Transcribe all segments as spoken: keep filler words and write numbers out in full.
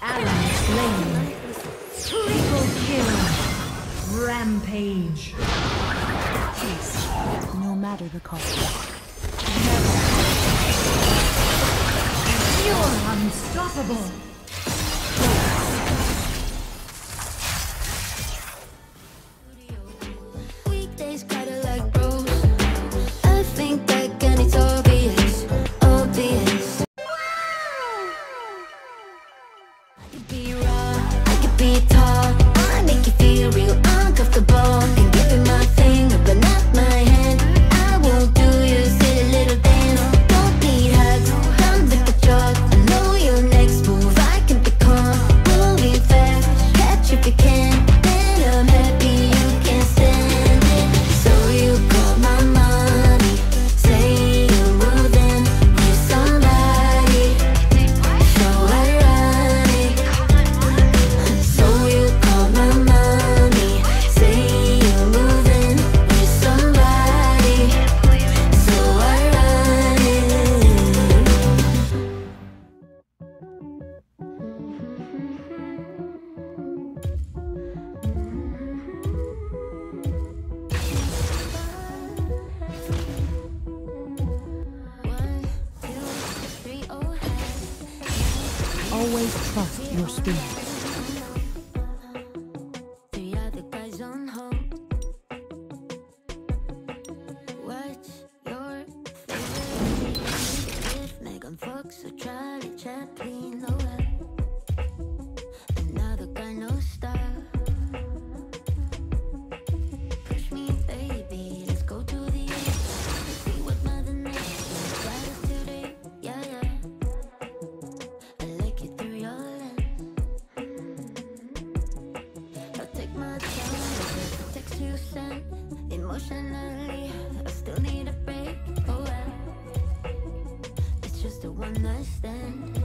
Ally slain. Triple kill. Rampage. Peace, no matter the cost. You're unstoppable. Weekdays kinda like bros. I think back and it's obvious, obvious. I could be raw, I could be tall. I make you feel real uncomfortable. And give you my finger, but not my hand. I won't do you silly little dance. Don't need hugs, come with the drug. I know your next move, I can be calm. Moving fast, catch if you can. Then I'm happy you can stand it. So you call my mommy, say you're moving with somebody. So ironic. So you call my mommy, say you're moving with somebody. So ironic. One, two, three, oh, Always trust your spirit. three other guys on hold. What's your favorite? If Megan Fox or Charlie Chaplin, oh well. Another guy, no style. Push me, baby, let's go to the edge. See what Mother Nature got us today, yeah, yeah. I like it through your lens. I'll take my time with the text you sent. Emotionally, I still need a break, oh well. It's just a one night stand.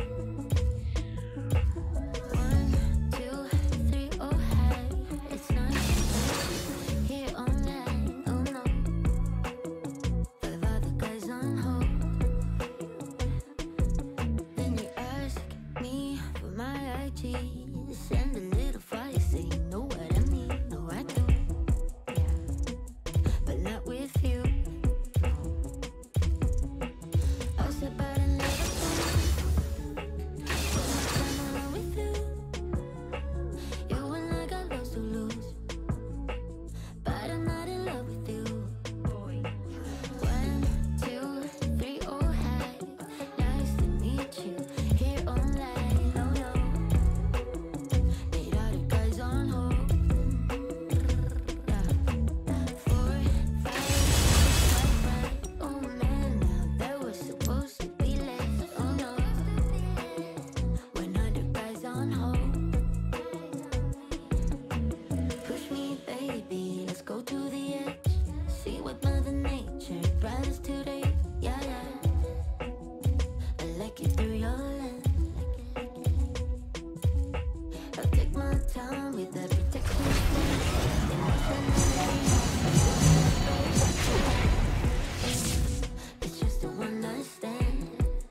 One, two, three, oh hey, it's nice. Here online, oh no. Five other guys on hold. Then you ask me for my I G. Send a little fire, say you know what I mean. No, I do, yeah, but not with you. I'll step out and never put my time alone with you. You and I got lost to lose, but I'm not in love with you. One, two, three, oh hi, nice to meet you. Here online, no no. Eight other guys on hold. Yeah. Four, five, six, right. Oh man, now that was supposed to be less. Oh no. One other guys on hold. Push me, baby, let's go to the edge. See what Mother Nature brought us today, yeah, yeah. I like it through your lens. I'll take my time with that protection. It's just a one night stand.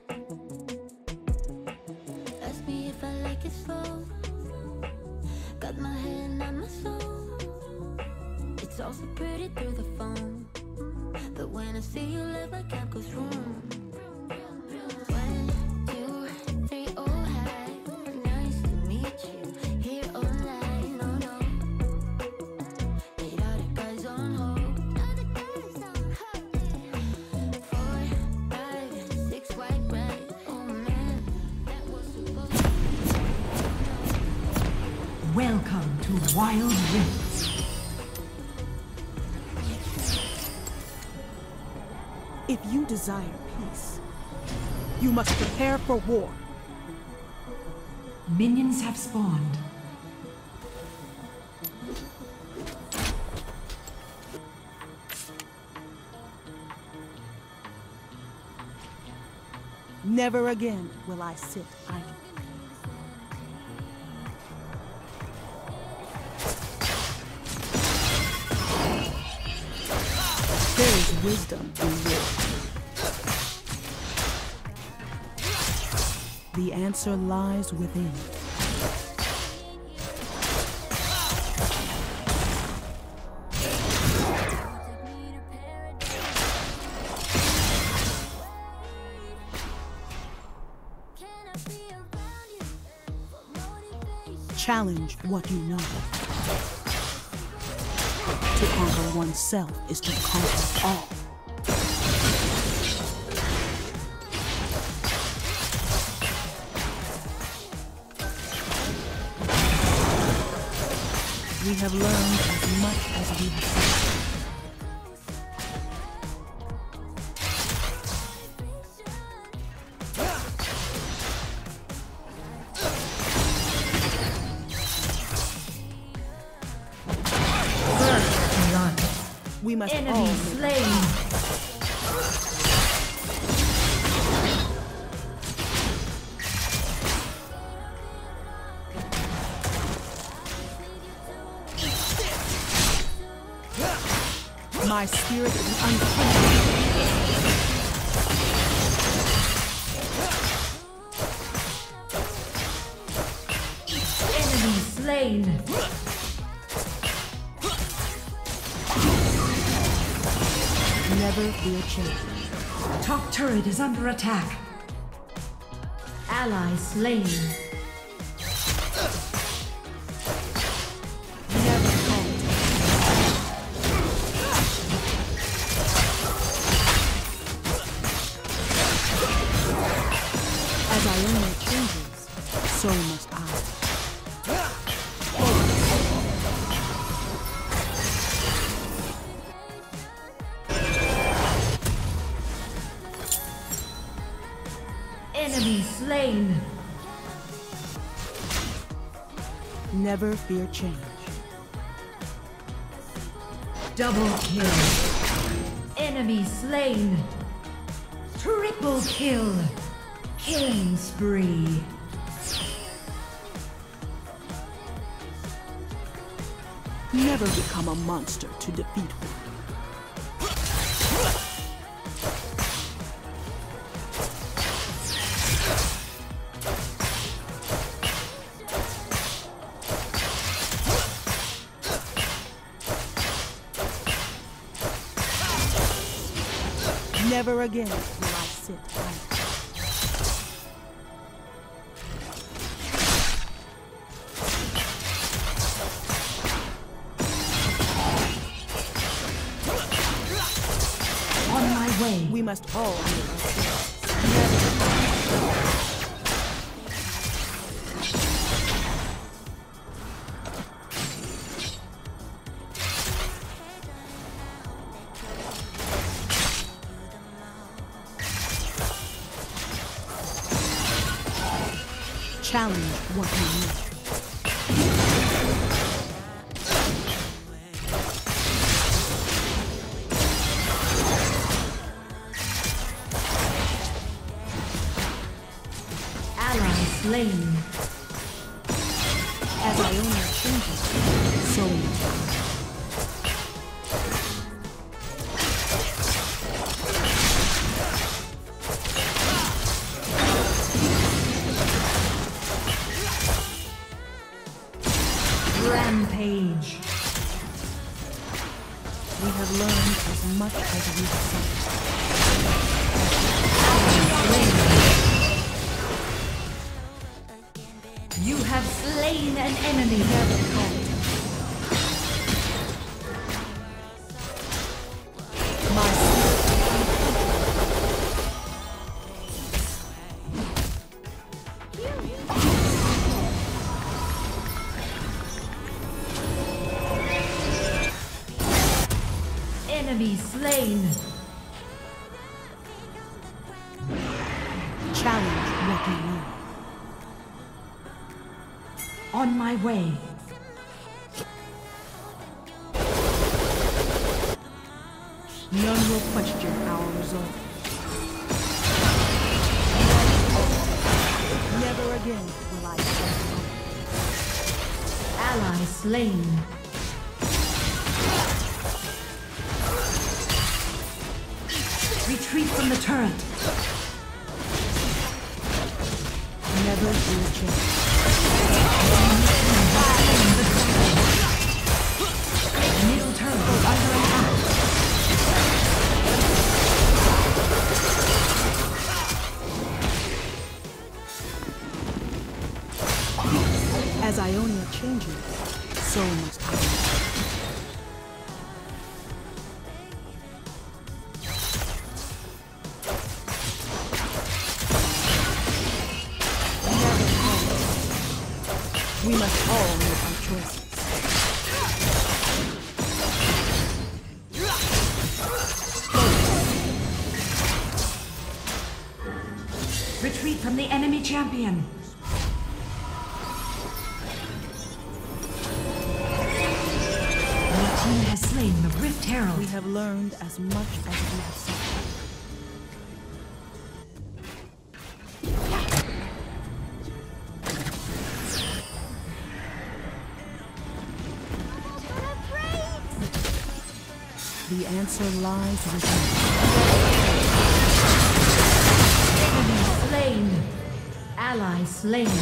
Ask me if I like it slow. Got my hand on my soul. It's all so pretty through the phone, but when I see you live, my cap goes wrong. One, two, three, oh hi, nice to meet you. Here online, no no. Eight other guys on hold. Four, five, six, white, right. Oh man, that was supposed to be. Welcome to Wild Rift. If you desire peace, you must prepare for war. Minions have spawned. Never again will I sit idle. There is wisdom in war. The answer lies within. Challenge what you know. To conquer oneself is to conquer all. We have learned as much as we have seen. We must Enemy all slain. My spirit is unquenchable. Enemy slain. Never fear change. Top turret is under attack. Ally slain. Never halt. As Iona changes, so must I. Enemy slain. Never fear change. Double kill. Enemy slain. Triple kill. Killing spree. Never become a monster to defeat one. Never again will I sit idle. On my way. We must all make ourselves. Challenge what you need. Ally slain. As Iona changes, so must I. Rampage. We have learned as much as we have seen. You have slain an enemy. Never caught. Enemy slain. Challenge what you know. On my way. None will question our resolve. Never again will I stand. Ally slain. Retreat from the turret. Never fear change. Middle turret is under attack. As Ionia changes, so must I. We must all make our choices. Retreat from the enemy champion. Your team has slain the Rift Herald. We have learned as much as we have suffered. The answer lies within. Enemy slain. Ally slain.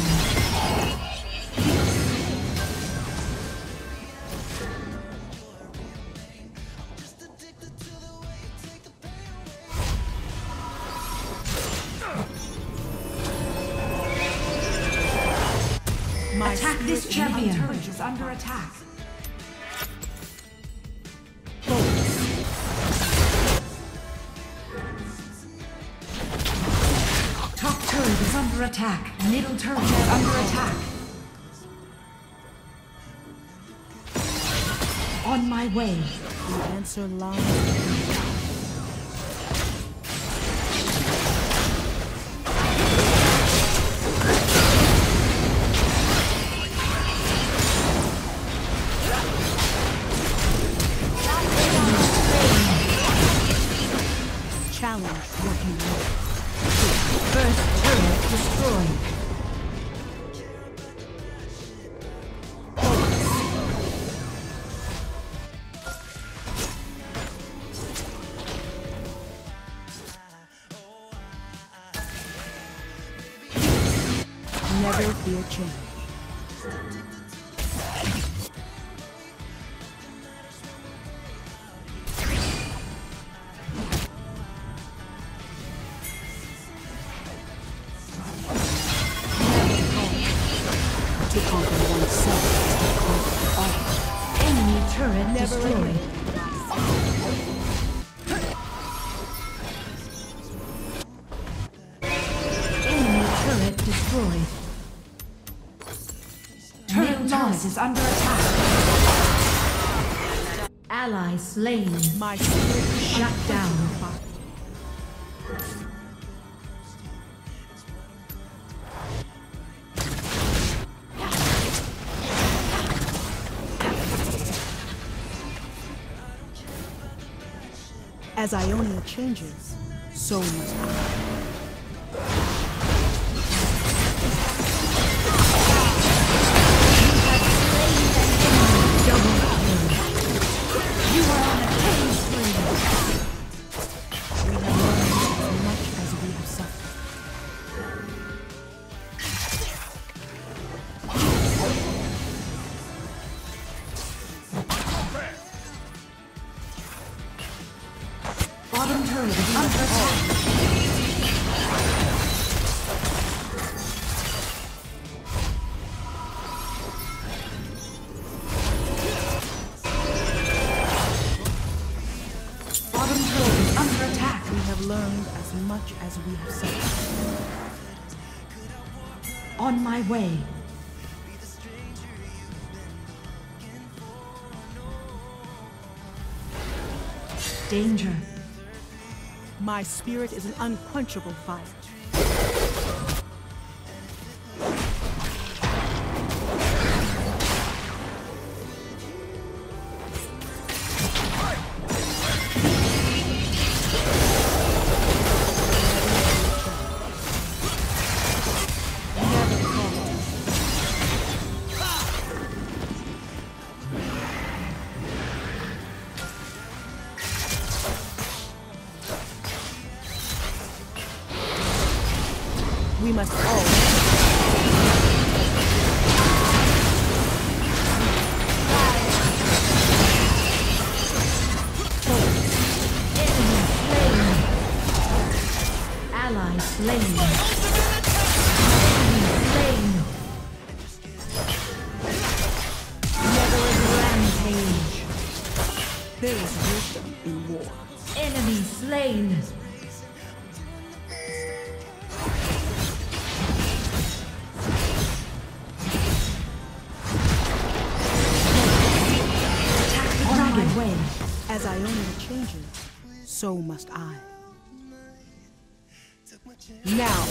My Attack this spirit champion. is Turret is under attack. Top turret is under attack. Middle turret is under attack. On my way. The answer lies within. Challenge working well. First turret destroyed. Never fear change. To conquer oneself is to conquer all. Enemy turret Never destroyed. again. Enemy turret destroyed. Turret loss is under attack. Ally slain. My spirit is Shut down. unquenchable. As Ionia changes, so must I. You are on a killing spree. We have learned as much as we have suffered. Bottom turret is under attack. Bottom turret is under attack. We have learned as much as we have suffered. On my way. Danger. My spirit is an unquenchable fire. We must all. Enemy slain. Ally slain. Enemy slain. in war. Enemy slain. On my way. As Ionia changes, so must I. Now,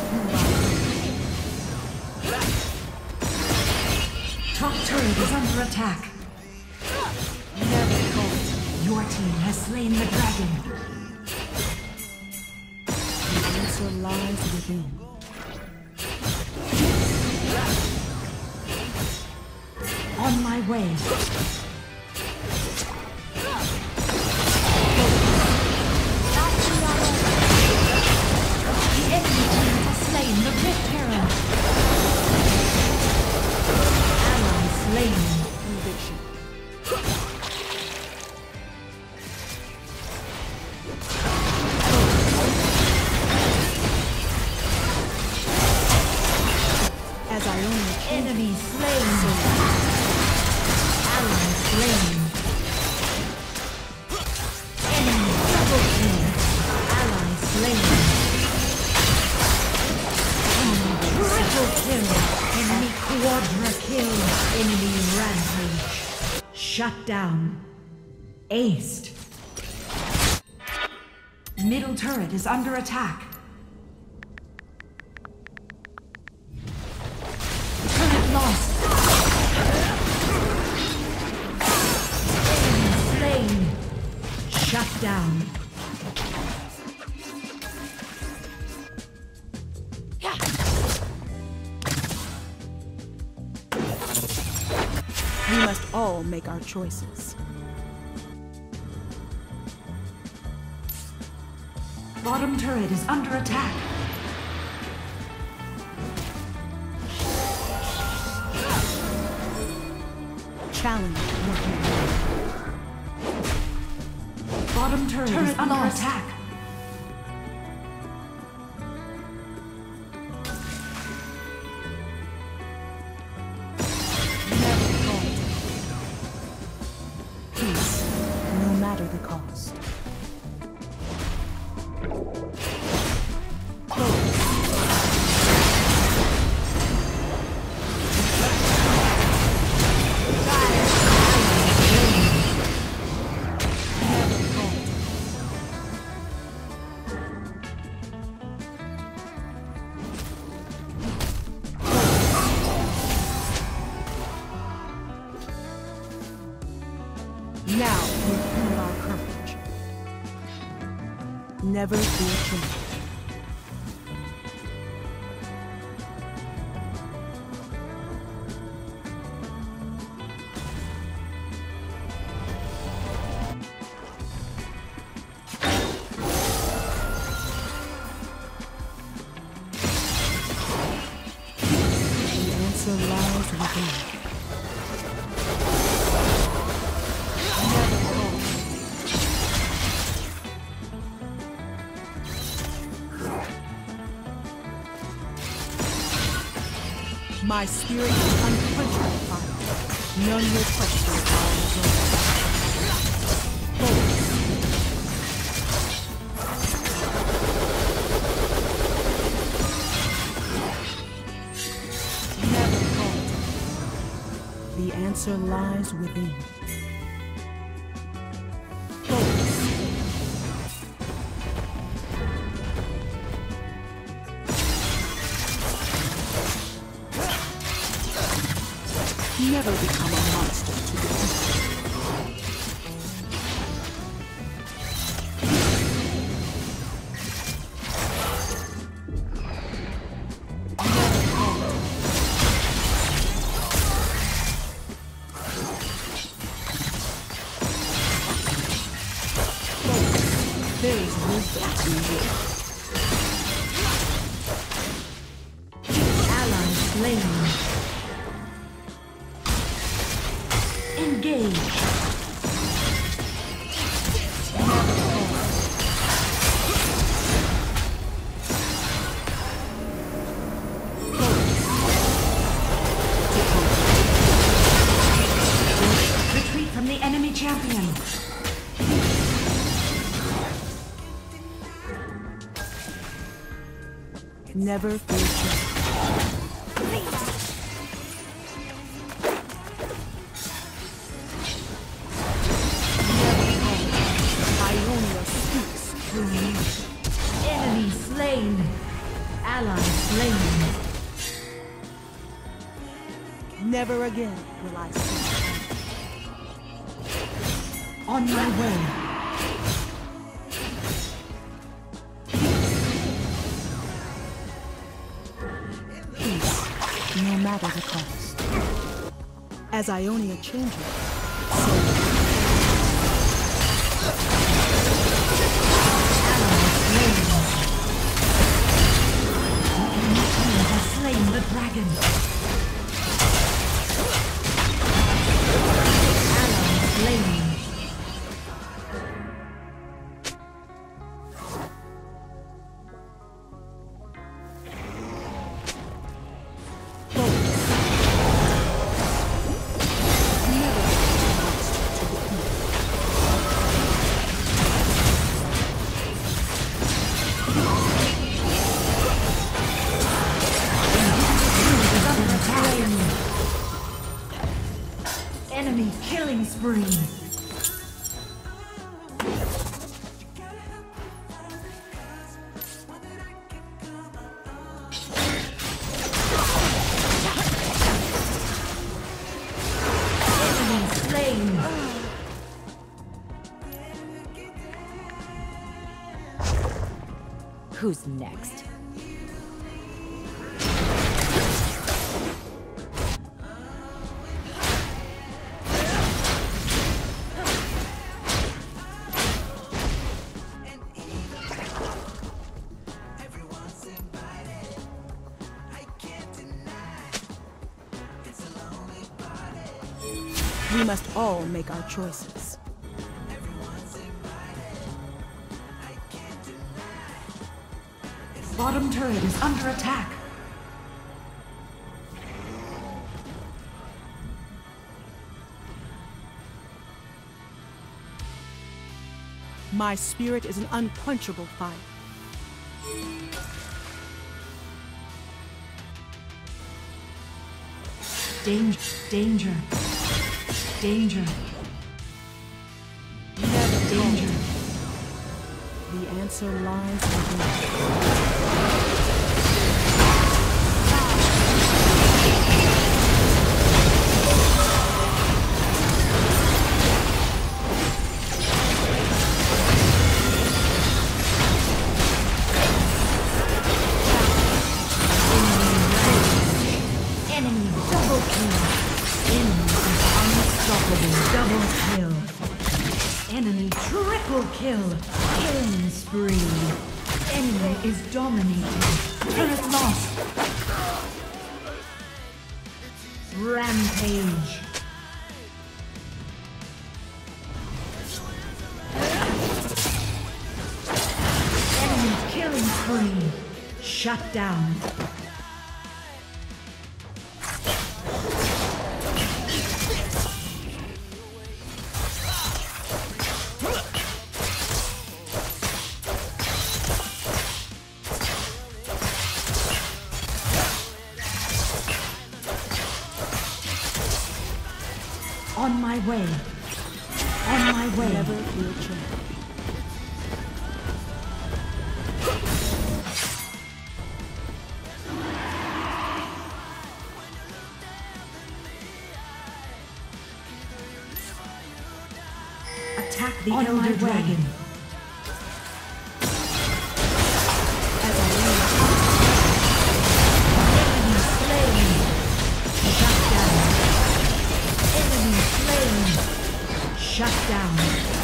Top turret is under attack. never caught. Your team has slain the dragon. The answer lies within. On my way. The enemy team has slain the Rift Herald. Ally slain. Conviction. As Ionia changes, Enemy slain. Ally slain. Enemy double kill. Ally slain. Enemy triple kill. Enemy quadra kill. Enemy rampage. Shut down. Aced. Middle turret is under attack. Turret lost. Enemy slain. Shut down. we must all make our choices. Bottom turret is under attack. Challenge. Bottom turret, turret is under lost. attack. Never caught. Peace, no matter the cost. Now we feel our courage. Never fear change. The answer lies within. My spirit is unquenchable fire. None will question our resolve. Focus. Never falter. The answer lies within. Never become a monster to defeat. There is wisdom in this. Ally slain. Engage. Retreat from the enemy champion. Never fear change. Ionia speaks through me. Enemy slain. Ally slain. Never again will I see. On my way. Peace, no matter the cost. As Ionia changes, so Slain the dragon. Ally slain. Enemy killing spree. Enemy slain. Who's next? we must all make our choices. Bottom turret is under attack. My spirit is an unquenchable fire. Danger, danger, danger. Never Danger. The answer lies within. Enemy double kill. Enemy is unstoppable. Double kill. Enemy triple kill. Killing spree. Enemy is dominated. Turret lost. Rampage. Enemy killing spree. Shut down. On my way. On my way. Never feel change. Attack the Elder Dragon. As I leave, Enemy slain. Shut down. Enemy slain. Shut down.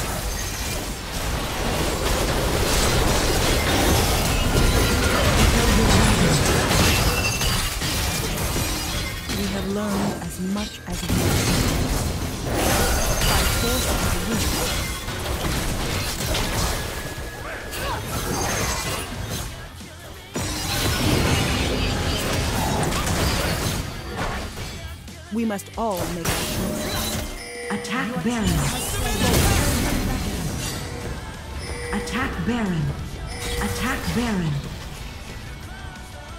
we have learned as much as we can. By force of the wind. We must all make our choices. Attack Baron. Attack Baron. Attack Baron.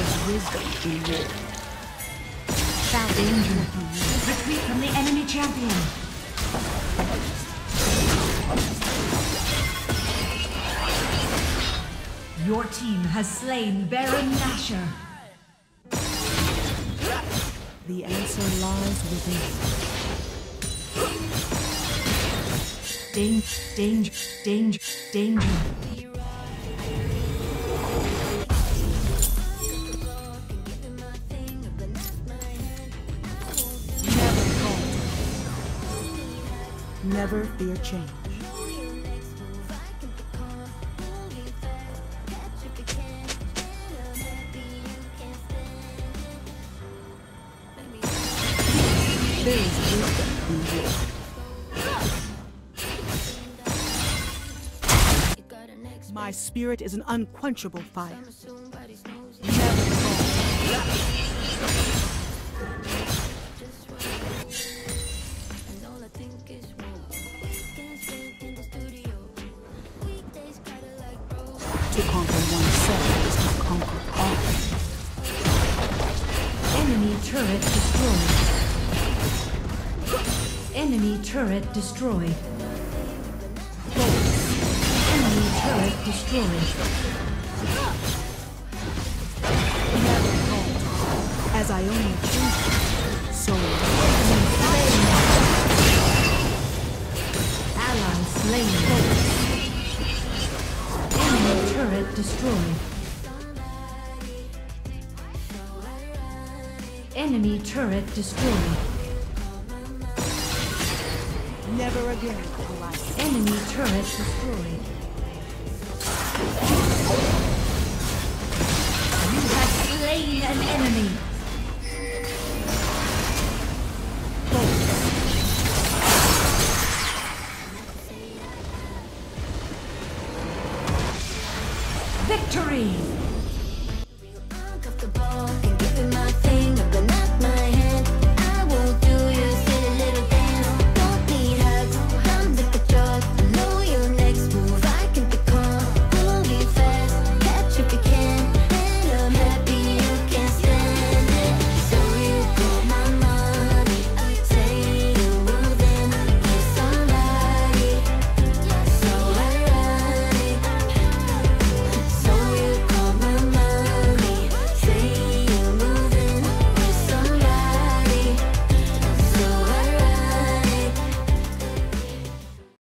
There's wisdom in war. Danger. Retreat from the enemy champion. Your team has slain Baron Nashor. The answer lies within. Danger, danger, danger, danger. Never fear change. There is wisdom in war. My spirit is an unquenchable fire. Never To conquer oneself is to conquer all. Enemy turret destroyed. Enemy turret destroyed. Enemy turret destroyed. As I only choose, so Ally slain. Enemy turret destroyed. Enemy turret destroyed. never again will I. Enemy turret destroyed. You have slain an enemy. Victory!